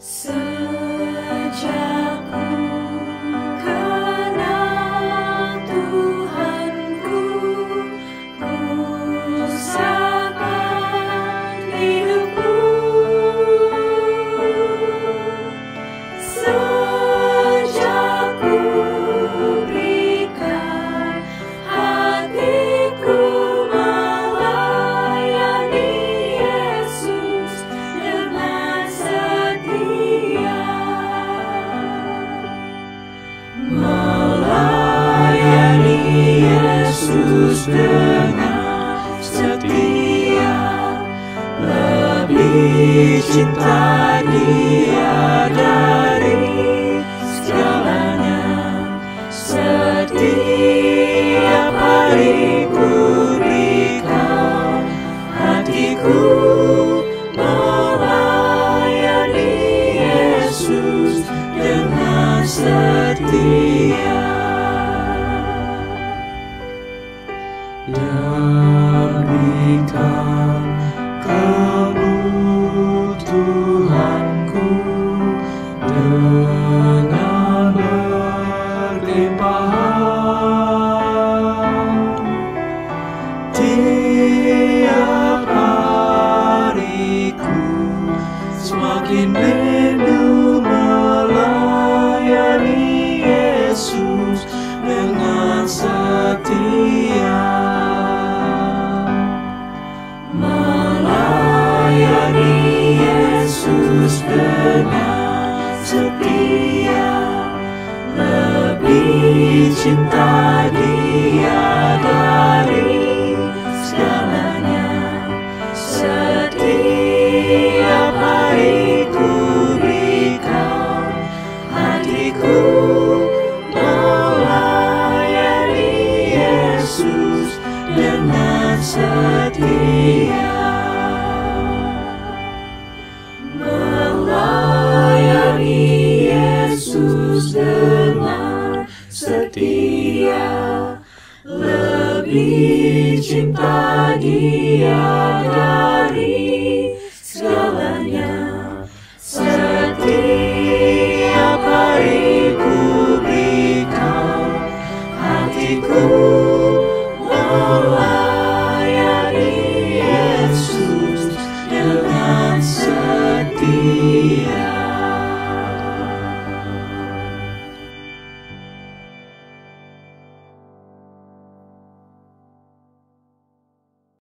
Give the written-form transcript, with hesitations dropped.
Sejak ku kenal Tuhanku, ku rasakan hidupku. Sejak ku berikan hatiku melayani Yesus dengan setia. Melayani Yesus dengan setia, lebih cinta Dia dari segalanya. Setiap hari ku berikan hatiku melayani Yesus dengan setia. Demikian kebutuhanku dengan berlimpah. Tiap hariku semakin rindu melayani Yesus dengan setia. Melayani Yesus dengan setia, lebih cinta